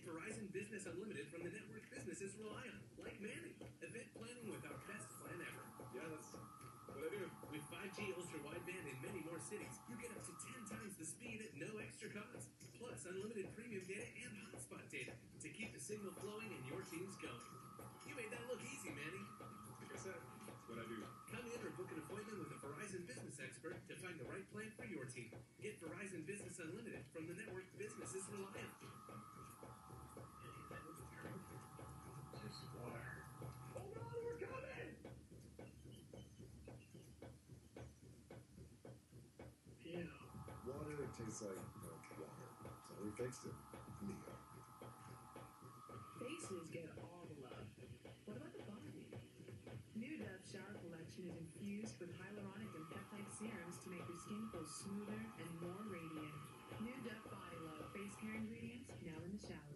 Get Verizon Business Unlimited from the network businesses rely on, like Manny. Event planning with our best plan ever. Yeah, that's what I do. With 5G ultra-wideband in many more cities, you get up to 10 times the speed at no extra cost. Plus, unlimited premium data and hotspot data to keep the signal flowing and your teams going. You made that look easy, Manny. Like I said, that's what I do. Come in or book an appointment with a Verizon business expert to find the right plan for your team. Get Verizon Business Unlimited from the network businesses rely on. Just water. Hold on, we're coming! Ew. Water tastes like water. So we fixed it. Neo. Faces get all the love. What about the body? New Dove Shower Collection is infused with hyaluronic and peptide serums to make your skin feel smoother and more radiant. New Dove Body Love face care ingredients now in the shower.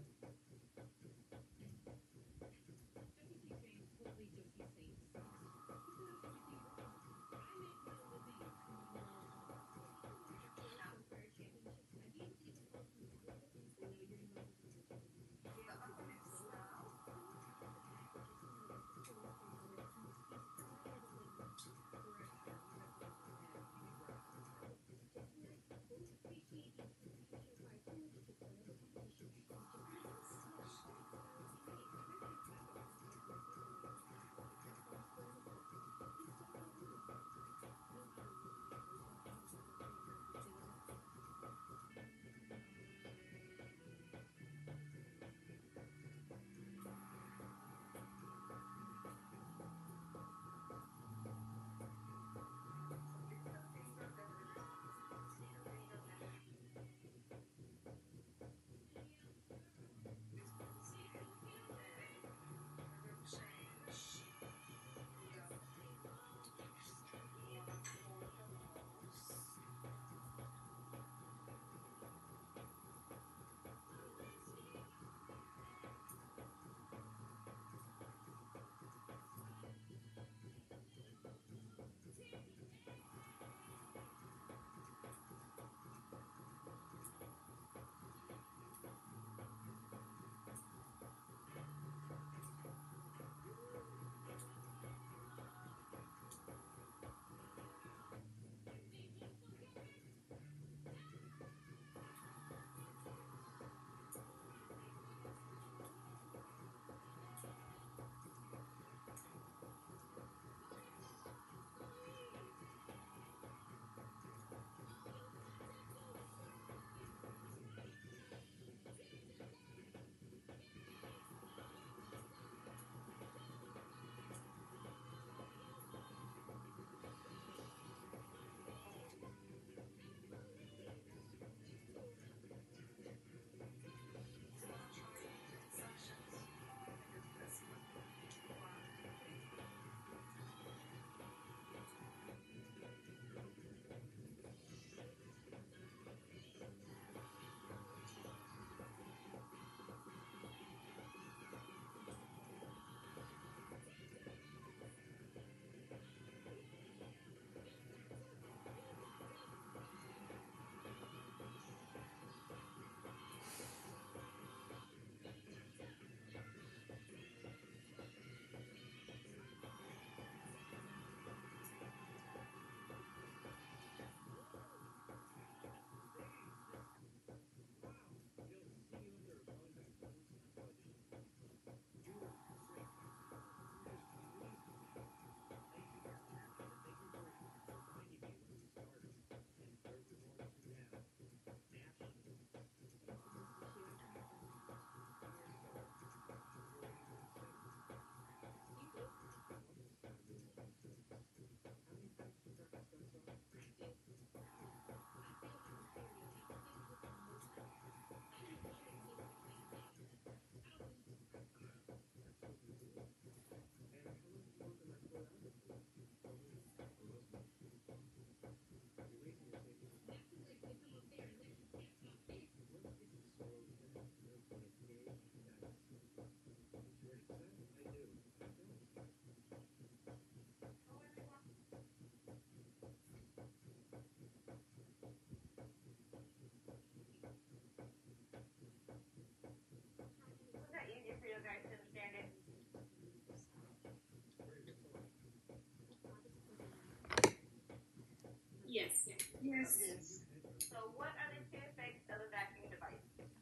Yes. So what are the two effects of the vacuum device?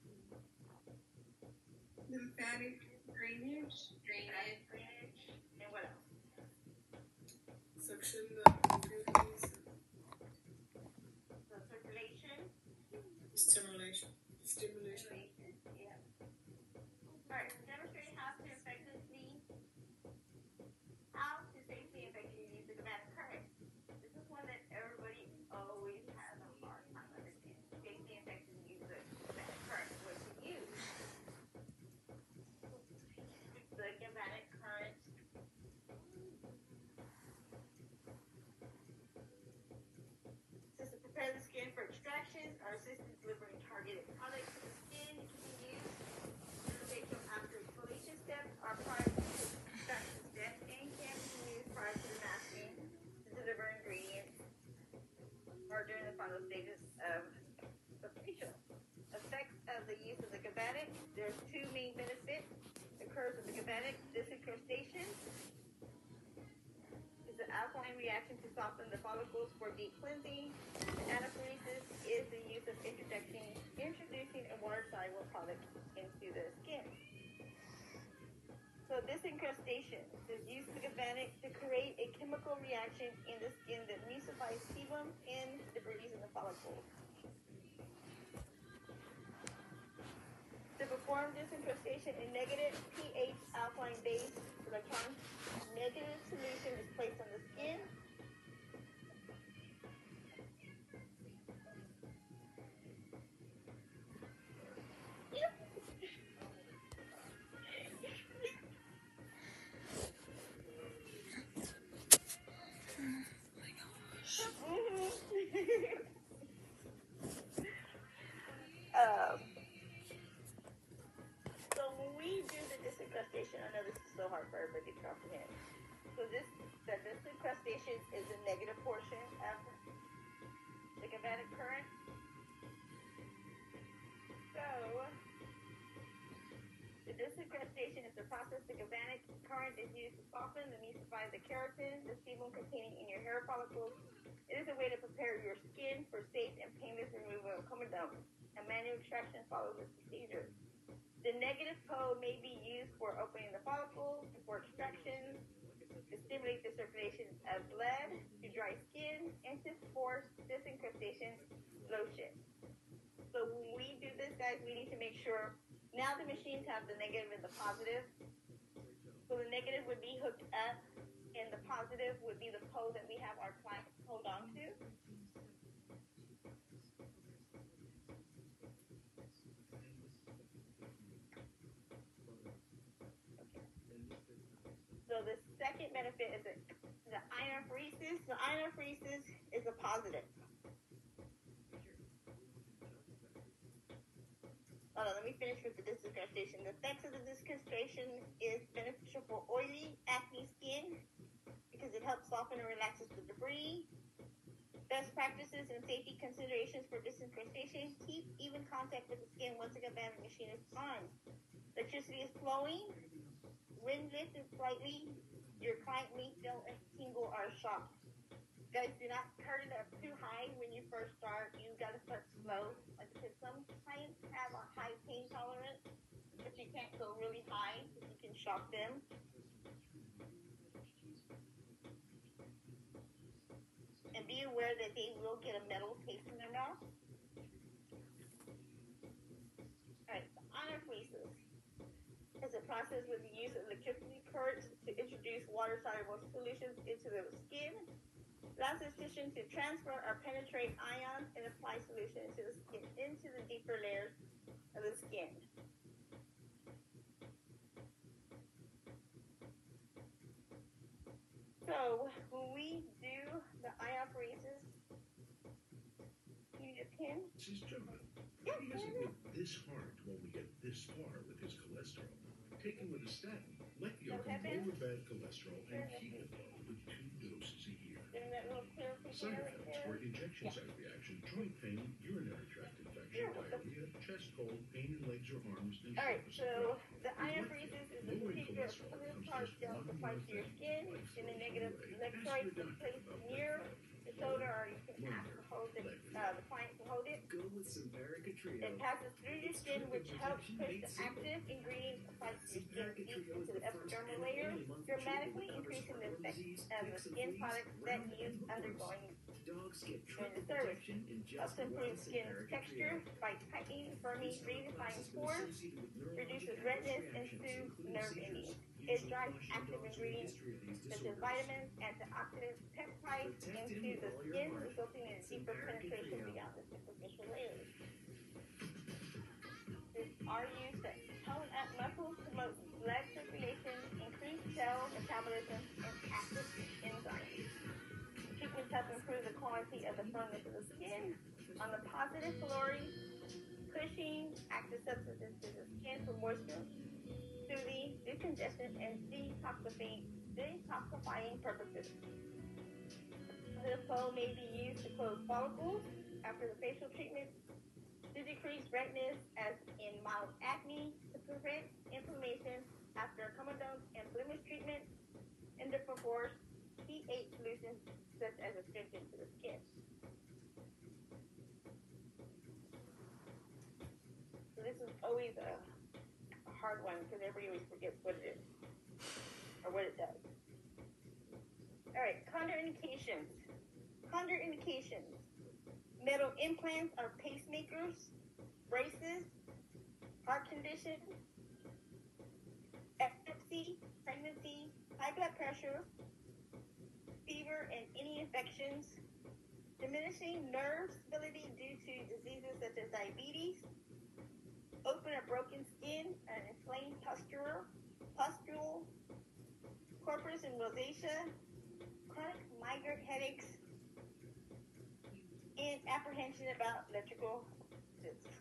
Lymphatic drainage. Drainage. And what else? Suction the fluids. So circulation. Stimulation. Stimulation. Yeah. Alright, demonstrate how to effectively use the kinetic current. This is one that everybody always has a hard time understanding. Safely and effectively use the kinetic current. What to use? The kinetic current. Assist to prepare the skin for extractions or assist in delivering targeted products to the skin. It can be used to take them after exfoliation steps or prior to the extraction step and can be used prior to the masking to deliver ingredients or during the final stages of the facial. Effects of the use of the gabatic. There's two main benefits. Occurs with the gabatic disincrustation. Is the alkaline reaction to soften the follicles for deep cleansing. And anaphoresis is the use of introducing a water-soluble product into the skin. So disincrustation is used of the gabatic to create a chemical reaction in the skin that emulsifies sebum and debris in the follicles. To perform disincrustation, a negative pH alkaline base electron negative solution is placed on the skin. So when we do the disincrustation, I know this is so hard for everybody to comprehend. So the disincrustation is the negative portion of the gabatic current. So the disincrustation is the process the gabatic current is used to soften and emulsify the keratin, the sebum containing in your hair follicles. It is a way to prepare your skin for safe and painless removal of comedone. A manual extraction follows this procedure. The negative pole may be used for opening the follicles, for extraction, to stimulate the circulation of blood, to dry skin, and to force disincrustation lotion. So when we do this, guys, we need to make sure, now the machines have the negative and the positive. So the negative would be hooked up, and the positive would be the pole that we have our client hold on to. So the second benefit is the ionophoresis. The ionophoresis is a positive. Hold on, let me finish with the disincrustation. The effects of the disincrustation is beneficial for oily, acne skin because it helps soften and relaxes the debris. Best practices and safety considerations for disincrustation: keep even contact with the skin once the gabatic machine is on. Electricity is flowing. When lifted slightly, your client may feel a tingle or a shock. Guys, do not turn it up too high when you first start. You gotta start slow. Like I said, some clients have a high pain tolerance, but you can't go really high because you can shock them. And be aware that they will get a metal taste in their mouth. Alright, so anaphoresis is a process with the use of electricity currents to introduce water-soluble solutions into the skin. Allows the physician to transfer or penetrate ions and apply solution into the skin, into the deeper layers of the skin. So when we do the ionophoresis, you need a pin. This is Jonah. Yeah, He hasn't been this hard to only get this far with his cholesterol. Taken with a statin, Lektio can lower bad cholesterol and keep it low with 2 doses a year. Getting that little clear Side right effects there. were injection site reaction, joint pain, urinary tract infection, diarrhea, chest cold, pain in legs or arms, and Alright, shortness of so breath. the ionophoresis is the Lowering procedure of cholesterol putting comes hard just gels one applied more to your thing. skin, Life and the throws negative away. electrolytes Ask your is doctor placed about near this the shoulder, or you can Learn ask to hold it Lektio. It passes through your skin, which helps push the active ingredient fight your skin deep into the epidermal layer, dramatically increasing the effect of the skin products that use undergoing during the service. Helps improve skin texture by tightening, firming, revivifying pores, reduces redness, and soothes nerve endings. It drives active ingredients such as vitamins, antioxidants, peptides into the skin, resulting in a deeper penetration beyond the superficial layers. This are used to tone up muscles, promote blood circulation, increase cell metabolism, and active enzymes. Treatments help improve the quality of the firmness of the skin. On the positive, Flori, Cushing, active substances to the skin for moisture, soothing, decongestion, and detoxifying purposes. This foam may be used to close follicles after the facial treatment, to decrease redness as in mild acne, to prevent inflammation after comedone and blemish treatment, and to perform pH solutions such as astringent to the skin. So this is always a hard one because everybody always forgets what it is or what it does. All right, contraindications. Contraindications. Metal implants are pacemakers, braces, heart condition, epilepsy, pregnancy, high blood pressure, fever, and any infections, diminishing nerve stability due to diseases such as diabetes, open or broken skin, and inflamed pustule, corpus and rosacea, chronic migraine headaches, and apprehension about electrical discs.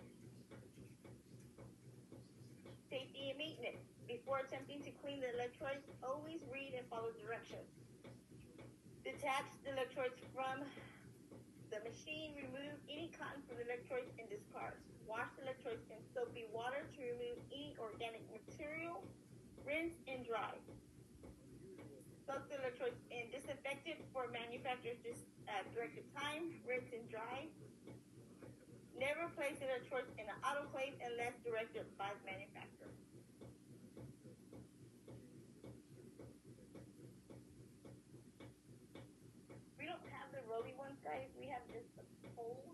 Safety and maintenance. Before attempting to clean the electrodes, always read and follow directions. Detach the electrodes from the machine, remove any cotton from the electrodes and discard. Wash the electrodes in soapy water to remove any organic material. Rinse and dry. Soak the electrodes in disinfectant for manufacturer's directed time. Rinse and dry. Never place the electrodes in an autoclave unless directed by the manufacturer. We don't have the rolly ones, guys. We have just the pole.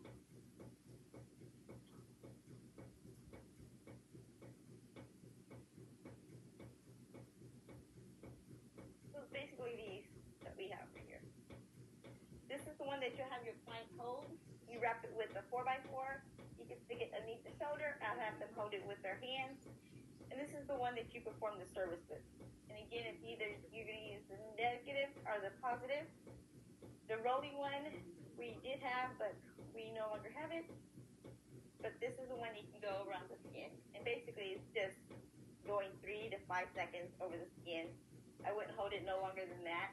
So basically these that we have right here. This is the one that you'll have your client hold. You wrap it with a 4x4. You can stick it underneath the shoulder. I'll have them hold it with their hands. And this is the one that you perform the service with. And again, it's either you're going to use the negative or the positive. The rolling one we did have, but we no longer have it. But this is the one you can go around the skin. And basically, it's just going 3 to 5 seconds over the skin. I wouldn't hold it no longer than that.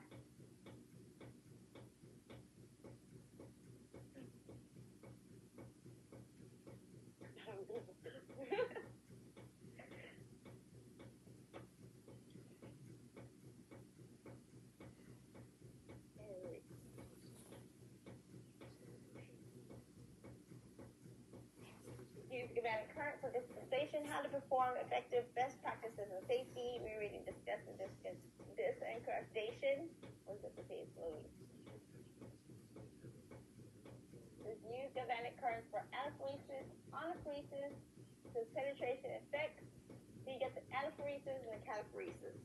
Use Galvanic current for dispensation, how to perform effective best practices and safety. We already discussed the disencrustation. What does it say slowly? Use galvanic currents for anaphoresis, anaphoresis, to penetration effects. So you get the anaphoresis and the cataphoresis.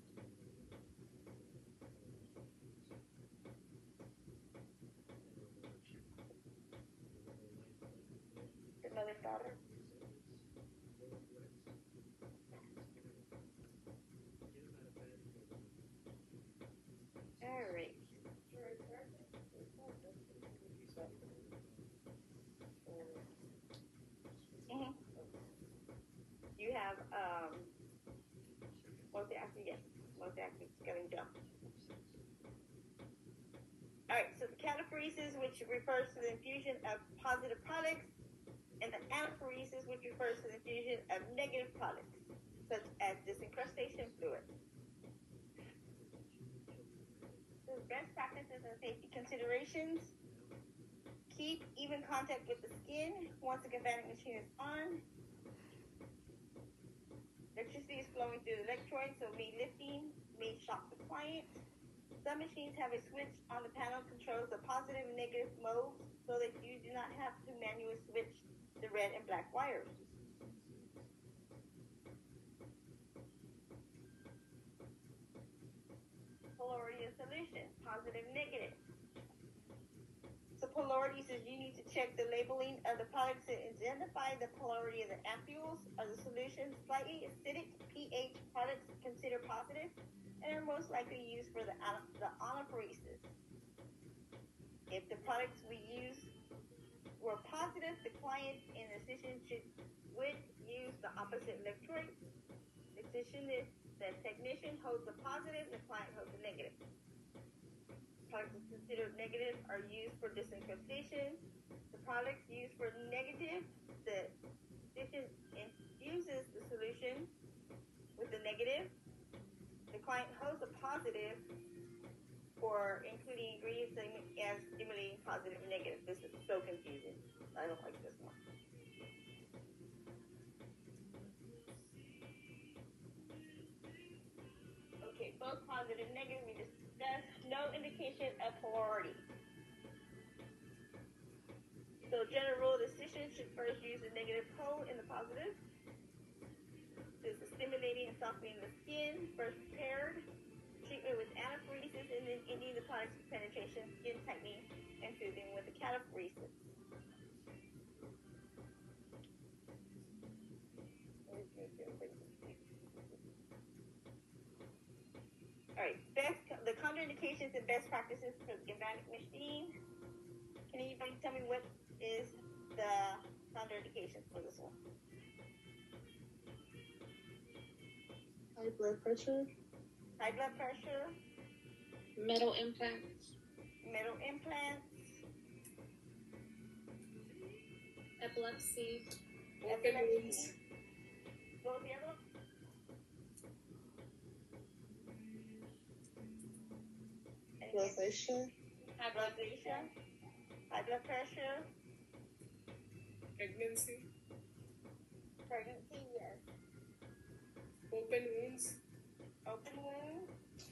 Good mother, daughter. All right. Mm-hmm. You have multi-active scaling gel. All right, so the cataphoresis, which refers to the infusion of positive products, and the anaphoresis, which refers to the infusion of negative products, such as disincrustation fluid. So best practices and safety considerations. keep even contact with the skin once the galvanic machine is on. Electricity is flowing through the electrode, so me lifting may shock the client. Some machines have a switch on the panel controls the positive and negative modes so that you do not have to manually switch the red and black wires. Polarity and solution, positive, negative. So polarity says you need to check the labeling of the products to identify the polarity of the ampules of the solution. Slightly acidic pH products considered positive and are most likely used for the anaphoresis. If the products we use were positive, the client in the decision would use the opposite electrode. The technician holds the positive, the client holds the negative. Products considered negative are used for disincrustation. The products used for negative, the technician infuses the solution with the negative. The client holds the positive for including ingredients as stimulating positive and negative. This is so confusing. I don't like this one. Okay, both positive and negative we discussed. No indication of polarity. So general rule, the decision should first use the negative pole in the positive. This is stimulating and softening the skin, first prepared. Treatment with anaphoresis, and then ending the product's penetration, skin tightening, and soothing with the cataphoresis. Alright, the contraindications and best practices for the galvanic machine. Can anybody tell me what is the contraindications for this one? High blood pressure. High blood pressure. Metal implants. Metal implants. Epilepsy. Open wounds. What was the other one? Rosacea. High rosacea. High blood pressure. Pregnancy. Pregnancy, yes. Open wounds. Open wound.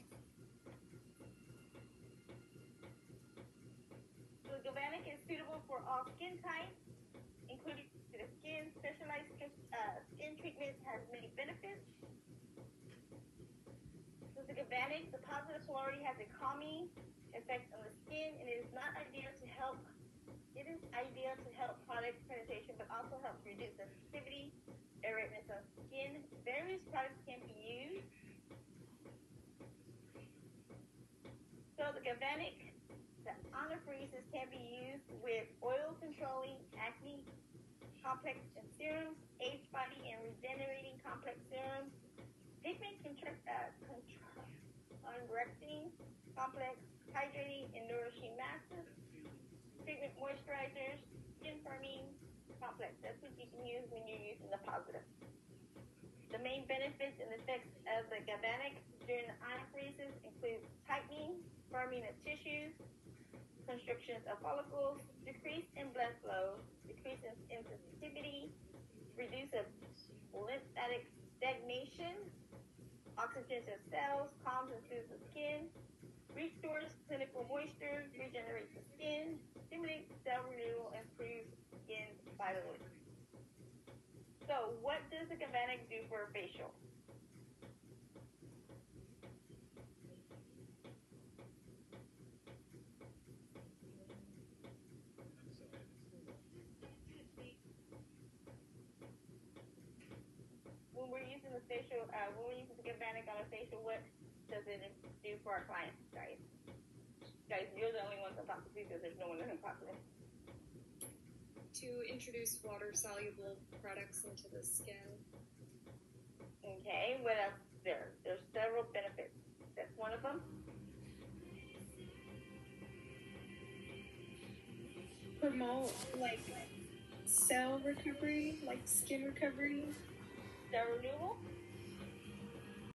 The galvanic is suitable for all skin types, including the skin. Specialized skin treatment has many benefits. With the galvanic, the positive polarity has a calming effect on the skin, and it is ideal to help product penetration, but also helps reduce sensitivity and redness of skin. Various products can be used. So the galvanic, the anaphoresis can be used with oil controlling acne complex and serums, age body and regenerating complex serums, pigment correcting complex, hydrating and nourishing masks, treatment moisturizers, skin firming complex. That's what you can use when you're using the positive. The main benefits and effects of the galvanic during the anaphoresis include tightening, firming of tissues, constrictions of follicles, decrease in blood flow, decrease in sensitivity, reduce of lymphatic stagnation, oxygen to cells, calms and soothes the skin, restores clinical moisture, regenerates the skin, stimulates cell renewal, and improves skin vitality. So, what does the galvanic do for a facial? When we're using the facial, when we're using the galvanic on a facial, what does it do for our clients, guys? Guys, you're the only ones I'm talking to because there's no one that I'm talking to. To introduce water-soluble products into the skin. Okay, what else is there? There's several benefits. That's one of them. Promote, cell recovery, skin recovery. Cell renewal.